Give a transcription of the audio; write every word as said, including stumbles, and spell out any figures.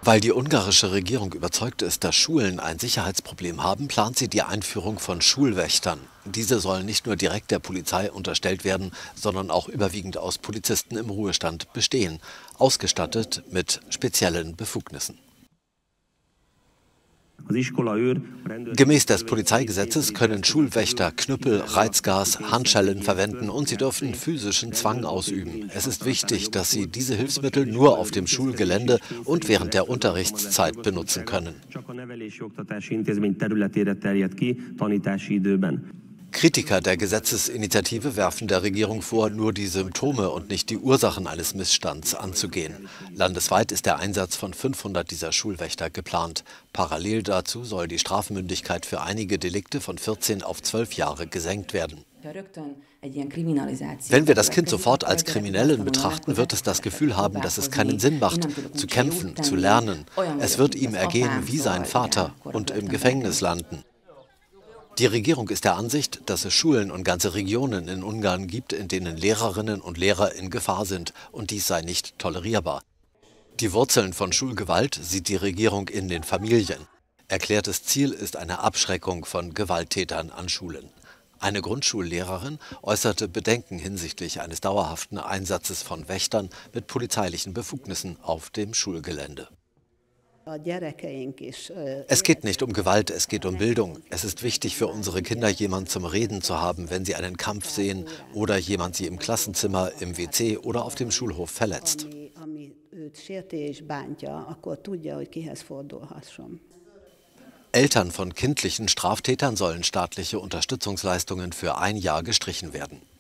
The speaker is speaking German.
Weil die ungarische Regierung überzeugt ist, dass Schulen ein Sicherheitsproblem haben, plant sie die Einführung von Schulwächtern. Diese sollen nicht nur direkt der Polizei unterstellt werden, sondern auch überwiegend aus Polizisten im Ruhestand bestehen, ausgestattet mit speziellen Befugnissen. Gemäß des Polizeigesetzes können Schulwächter Knüppel, Reizgas, Handschellen verwenden und sie dürfen physischen Zwang ausüben. Es ist wichtig, dass sie diese Hilfsmittel nur auf dem Schulgelände und während der Unterrichtszeit benutzen können. Kritiker der Gesetzesinitiative werfen der Regierung vor, nur die Symptome und nicht die Ursachen eines Missstands anzugehen. Landesweit ist der Einsatz von fünfhundert dieser Schulwächter geplant. Parallel dazu soll die Strafmündigkeit für einige Delikte von vierzehn auf zwölf Jahre gesenkt werden. Wenn wir das Kind sofort als Kriminellen betrachten, wird es das Gefühl haben, dass es keinen Sinn macht, zu kämpfen, zu lernen. Es wird ihm ergehen wie sein Vater und im Gefängnis landen. Die Regierung ist der Ansicht, dass es Schulen und ganze Regionen in Ungarn gibt, in denen Lehrerinnen und Lehrer in Gefahr sind, und dies sei nicht tolerierbar. Die Wurzeln von Schulgewalt sieht die Regierung in den Familien. Erklärtes Ziel ist eine Abschreckung von Gewalttätern an Schulen. Eine Grundschullehrerin äußerte Bedenken hinsichtlich eines dauerhaften Einsatzes von Wächtern mit polizeilichen Befugnissen auf dem Schulgelände. Es geht nicht um Gewalt, es geht um Bildung. Es ist wichtig für unsere Kinder, jemanden zum Reden zu haben, wenn sie einen Kampf sehen oder jemand sie im Klassenzimmer, im W C oder auf dem Schulhof verletzt. Eltern von kindlichen Straftätern sollen staatliche Unterstützungsleistungen für ein Jahr gestrichen werden.